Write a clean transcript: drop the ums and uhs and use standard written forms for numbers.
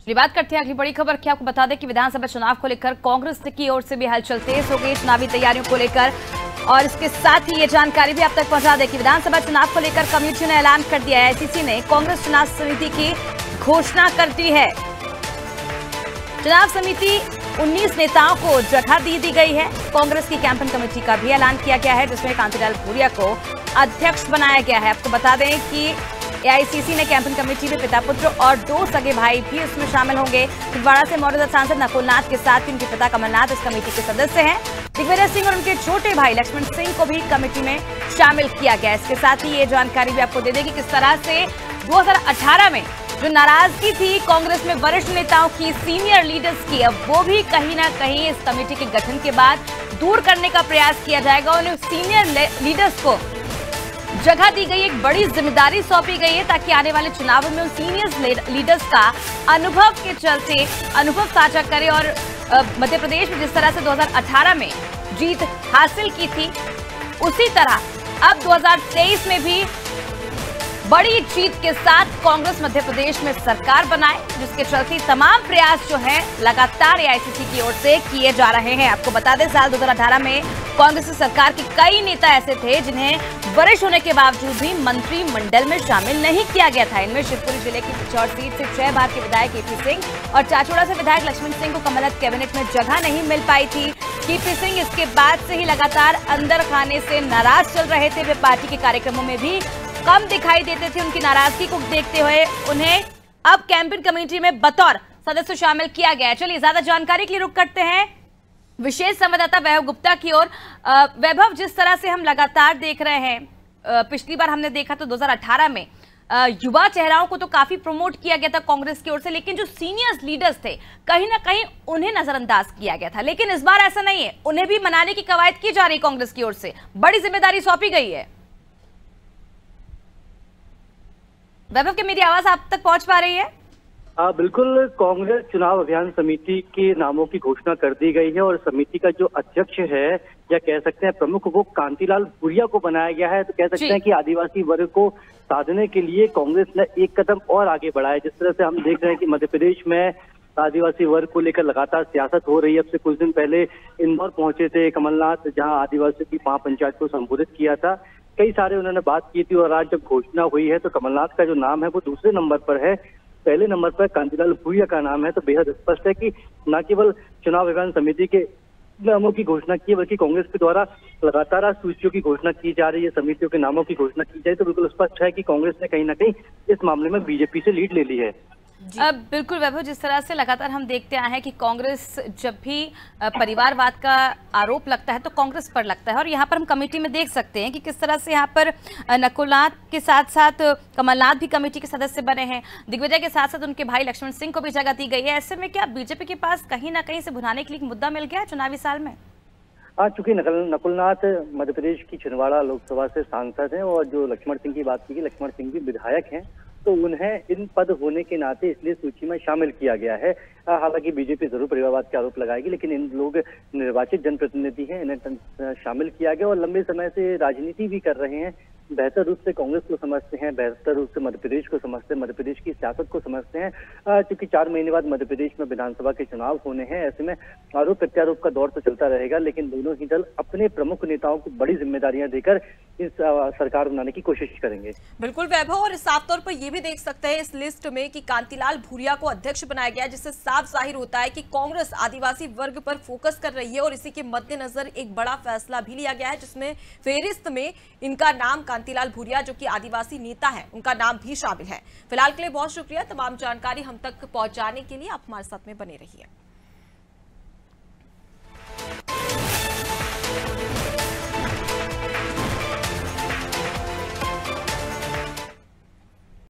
बात करते हैं अगली बड़ी खबर की। आपको बता दें कि विधानसभा चुनाव को लेकर कांग्रेस की ओर से भी हलचल तेज हो गई चुनावी तैयारियों को लेकर, और इसके साथ ही ये जानकारी भी आप तक पहुंचा दें कि विधानसभा चुनाव को लेकर कमेटी ने ऐलान कर दिया है। आईसीसी ने कांग्रेस चुनाव समिति की घोषणा कर दी है। चुनाव समिति 19 नेताओं को जगह दी गई है। कांग्रेस की कैंपेन कमेटी का भी ऐलान किया गया है, जिसमें कांतिलाल भूरिया को अध्यक्ष बनाया गया है। आपको बता दें कि एआईसीसी ने कैंपेन कमेटी में पिता पुत्र और 2 सगे भाई भी इसमें शामिल होंगे। छिंदवाड़ा से मौजूदा सांसद नकुल नाथ के साथ ही उनके पिता कमलनाथ इस कमेटी के सदस्य हैं। दिग्विजय सिंह और उनके छोटे भाई लक्ष्मण सिंह को भी कमेटी में शामिल किया गया। इसके साथ ही ये जानकारी भी आपको दे दें कि किस तरह से 2018 में जो नाराजगी थी कांग्रेस में वरिष्ठ नेताओं की, सीनियर लीडर्स की, अब वो भी कहीं ना कहीं इस कमेटी के गठन के बाद दूर करने का प्रयास किया जाएगा। उन्हें सीनियर लीडर्स को जगह दी गई, एक बड़ी जिम्मेदारी सौंपी गई है ताकि आने वाले चुनावों में उन सीनियर लीडर्स का अनुभव के चलते अनुभव साझा करें और मध्य प्रदेश में जिस तरह से 2018 में जीत हासिल की थी, उसी तरह अब 2023 में भी बड़ी जीत के साथ कांग्रेस मध्य प्रदेश में सरकार बनाए, जिसके चलते तमाम प्रयास जो हैं लगातार एआईसीसी की ओर से किए जा रहे हैं। आपको बता दें साल 2018 में कांग्रेस सरकार के कई नेता ऐसे थे जिन्हें वरिष्ठ होने के बावजूद भी मंत्रिमंडल में शामिल नहीं किया गया था। इनमें शिवपुरी जिले की पिछौर सीट से 6 बार के विधायक केपी सिंह और चाचौड़ा से विधायक लक्ष्मण सिंह को कमलनाथ कैबिनेट में जगह नहीं मिल पाई थी। केपी सिंह इसके बाद से ही लगातार अंदर खाने से नाराज चल रहे थे। वे पार्टी के कार्यक्रमों में भी कम दिखाई देते थे। उनकी नाराजगी को देखते हुए उन्हें अब कैंपेन कमेटी में बतौर सदस्य शामिल किया गया है। चलिए ज्यादा जानकारी के लिए रुख करते हैं विशेष संवाददाता वैभव गुप्ता की ओर। वैभव, जिस तरह से हम लगातार देख रहे हैं, पिछली बार हमने देखा तो 2018 में युवा चेहराओं को तो काफी प्रमोट किया गया था कांग्रेस की ओर से, लेकिन जो सीनियर लीडर्स थे कहीं ना कहीं उन्हें नजरअंदाज किया गया था। लेकिन इस बार ऐसा नहीं है, उन्हें भी मनाने की कवायद की जा रही कांग्रेस की ओर से, बड़ी जिम्मेदारी सौंपी गई है। वैभव, की मेरी आवाज आप तक पहुंच पा रही है? बिल्कुल, कांग्रेस चुनाव अभियान समिति के नामों की घोषणा कर दी गई है और समिति का जो अध्यक्ष है या कह सकते हैं प्रमुख, वो कांतिलाल भूरिया को बनाया गया है। तो कह सकते हैं कि आदिवासी वर्ग को साधने के लिए कांग्रेस ने एक कदम और आगे बढ़ा है। जिस तरह से हम देख रहे हैं कि मध्य प्रदेश में आदिवासी वर्ग को लेकर लगातार सियासत हो रही है। अब से कुछ दिन पहले इंदौर पहुंचे थे कमलनाथ, जहां आदिवासियों की महापंचायत को संबोधित किया था। कई सारे उन्होंने बात की थी और आज जब घोषणा हुई है तो कमलनाथ का जो नाम है वो दूसरे नंबर पर है, पहले नंबर पर कांतिलाल भूरिया का नाम है। तो बेहद स्पष्ट है कि न केवल चुनाव अभियान समिति के नामों की घोषणा की है, बल्कि कांग्रेस के द्वारा लगातार सूचियों की घोषणा की जा रही है, समितियों के नामों की घोषणा की जाए। तो बिल्कुल स्पष्ट है कि कांग्रेस ने कहीं ना कहीं इस मामले में बीजेपी से लीड ले ली है। बिल्कुल वैभव, जिस तरह से लगातार हम देखते आए हैं कि कांग्रेस जब भी परिवारवाद का आरोप लगता है तो कांग्रेस पर लगता है, और यहाँ पर हम कमेटी में देख सकते हैं कि किस तरह से यहाँ पर नकुल नाथ के साथ साथ कमलनाथ भी कमेटी के सदस्य बने हैं। दिग्विजय के साथ साथ उनके भाई लक्ष्मण सिंह को भी जगह दी गई है। ऐसे में क्या बीजेपी के पास कहीं ना कहीं से भुनाने के लिए मुद्दा मिल गया है चुनावी साल में? चूंकि नकुल नाथ मध्य प्रदेश की छिंदवाड़ा लोकसभा से सांसद हैं और जो लक्ष्मण सिंह की बात की, लक्ष्मण सिंह भी विधायक हैं, तो उन्हें इन पद होने के नाते इसलिए सूची में शामिल किया गया है। हालांकि बीजेपी जरूर परिवारवाद के आरोप लगाएगी, लेकिन इन लोग निर्वाचित जनप्रतिनिधि हैं, इन्हें शामिल किया गया और लंबे समय से राजनीति भी कर रहे हैं। बेहतर रूप से कांग्रेस को समझते हैं, बेहतर रूप से मध्य प्रदेश को समझते हैं, मध्य प्रदेश की सियासत को समझते हैं। क्योंकि 4 महीने बाद मध्य प्रदेश में विधानसभा के चुनाव होने हैं, ऐसे में आरोप प्रत्यारोप का दौर तो चलता रहेगा, लेकिन दोनों ही दल अपने प्रमुख नेताओं को बड़ी जिम्मेदारियां देकर इस सरकार बनाने की कोशिश करेंगे। बिल्कुल वैभव, और साफ तौर पर यह भी देख सकते हैं इस लिस्ट में कि कांतिलाल भूरिया को अध्यक्ष बनाया गया, जिससे साफ जाहिर होता है कि कांग्रेस आदिवासी वर्ग पर फोकस कर रही है और इसी के मद्देनजर एक बड़ा फैसला भी लिया गया है, जिसमें फेहरिस्त में इनका नाम कांतिलाल भूरिया, जो कि आदिवासी नेता है, उनका नाम भी शामिल है। फिलहाल के लिए बहुत शुक्रिया, तमाम जानकारी हम तक पहुंचाने के लिए आप हमारे साथ में बने रहिए।